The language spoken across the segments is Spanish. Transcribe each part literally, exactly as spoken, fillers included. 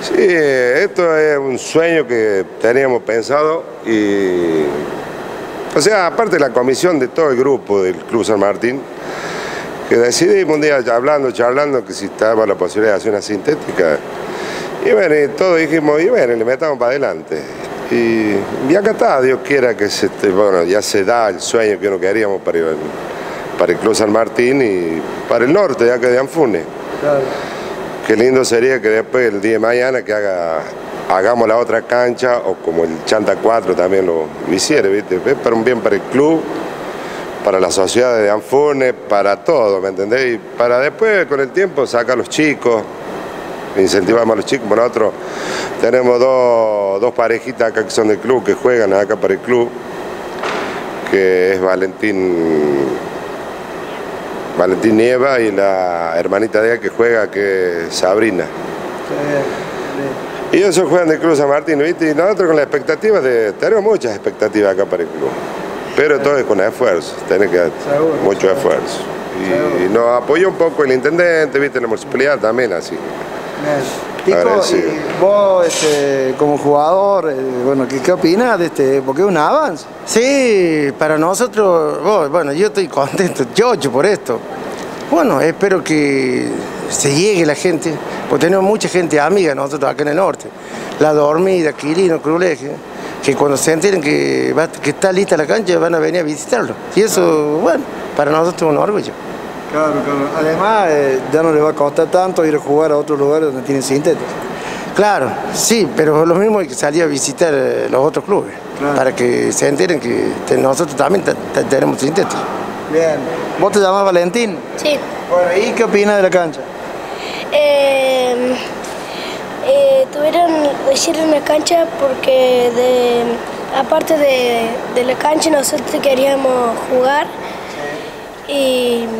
Sí, esto es un sueño que teníamos pensado y, o sea, aparte de la comisión de todo el grupo del Club San Martín, que decidimos un día hablando, charlando, que si estaba la posibilidad de hacer una sintética, y bueno, y todos dijimos, y bueno, le metamos para adelante. Y, y acá está, Dios quiera que se, bueno, ya se da el sueño que uno queríamos para el, para el Club San Martín y para el norte, ya que de Anfune. Claro. Qué lindo sería que después, el día de mañana, que haga, hagamos la otra cancha, o como el Chanta cuatro también lo hiciera, ¿viste? Es para un bien para el club, para la sociedad de Anfune, para todo, ¿me entendés? Y para después, con el tiempo, sacar a los chicos, incentivamos a los chicos. Bueno, nosotros tenemos dos, dos parejitas acá que son del club, que juegan acá para el club, que es Valentín... Valentín Nieva y la hermanita de ella que juega, que es Sabrina. Sí, sí. Y ellos juegan del Club San Martín, ¿viste? Y nosotros con las expectativas de... Tenemos muchas expectativas acá para el club. Pero sí, todo es con esfuerzo, tiene que haber mucho esfuerzo. Y, y nos apoyó un poco el intendente, ¿viste? La municipalidad también, así. Tico, y vos este, como jugador, eh, bueno, ¿qué, qué opinas de este? Porque es un avance. Sí, para nosotros, vos, bueno, yo estoy contento, chocho por esto. Bueno, espero que se llegue la gente, porque tenemos mucha gente amiga nosotros acá en el norte. La Dormida, Quilino, Cruleje, que cuando se enteren que, va, que está lista la cancha van a venir a visitarlo. Y eso, bueno, para nosotros es un orgullo. Claro, claro. Además, eh, ya no le va a costar tanto ir a jugar a otros lugares donde tienen sintéticos. Claro, sí, pero lo mismo hay que salir a visitar eh, los otros clubes, claro, para que se enteren que te, nosotros también te, te, tenemos sintéticos. Bien. ¿Vos te llamás Valentín? Sí. Bueno, ¿y qué opinas de la cancha? Eh, eh, tuvieron, hicieron la cancha porque, de, aparte de, de la cancha, nosotros queríamos jugar. Sí. Y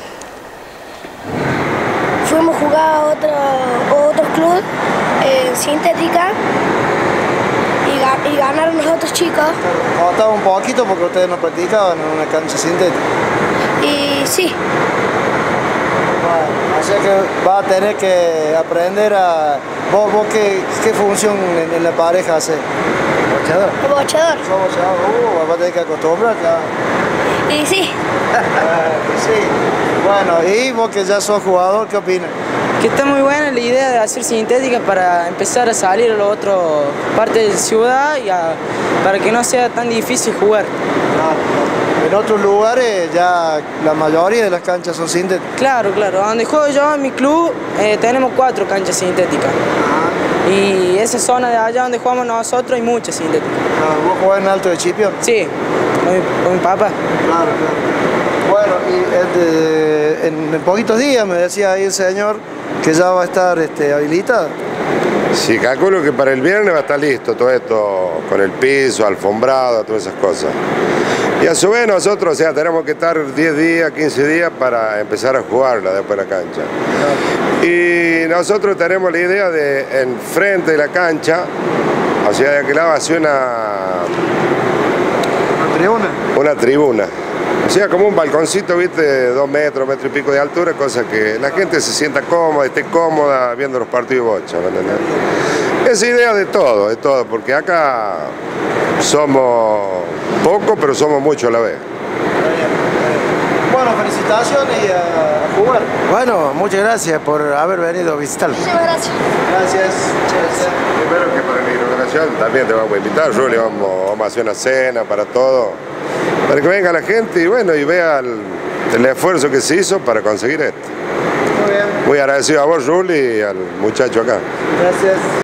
fuimos a jugar a otro, a otro club en eh, sintética y, y ganaron los otros chicos. Costaba un poquito porque ustedes no practicaban en una cancha sintética. Y sí. Bueno, o sea que va a tener que aprender a... ¿Vos, vos qué, qué función en, en la pareja haces? ¿Bocheador? Bocheador. ¿Sos bocheador? Uh, vas a tener que acostumbrar, claro. Y sí. uh, sí. Bueno, y vos que ya sos jugador, ¿qué opinas? Que está muy buena la idea de hacer sintética para empezar a salir a la otra parte de la ciudad y a, para que no sea tan difícil jugar. Claro. En otros lugares ya la mayoría de las canchas son sintéticas. Claro, claro. Donde juego yo en mi club eh, tenemos cuatro canchas sintéticas. Ah. Y esa zona de allá donde jugamos nosotros hay muchas sintéticas. Ah, ¿vos jugás en Alto de Chipión? Sí, con mi, con mi papá. Claro, claro. Bueno, y este, en, en poquitos días me decía ahí el señor que ya va a estar este, habilitado. Sí, calculo que para el viernes va a estar listo todo esto, con el piso, alfombrado, todas esas cosas. Y a su vez nosotros, o sea, tenemos que estar diez días, quince días para empezar a jugarla después de la cancha. Y nosotros tenemos la idea de, enfrente de la cancha, o sea, de aquel lado hacer una... ¿Una tribuna? Una tribuna. O sea, como un balconcito, viste, de dos metros, metro y pico de altura, cosa que la gente se sienta cómoda, esté cómoda viendo los partidos de bocha, ¿me entendés? Es idea de todo, de todo, porque acá somos pocos, pero somos muchos a la vez. Bueno, felicitaciones y a, a jugar. Bueno, muchas gracias por haber venido a visitarlo. Muchas gracias. Gracias. Gracias. Primero que para la inauguración también te vamos a invitar, Juli, vamos, vamos a hacer una cena para todo, para que venga la gente y bueno, y vea el, el esfuerzo que se hizo para conseguir esto. Muy bien. Muy agradecido a vos, Juli, y al muchacho acá. Gracias.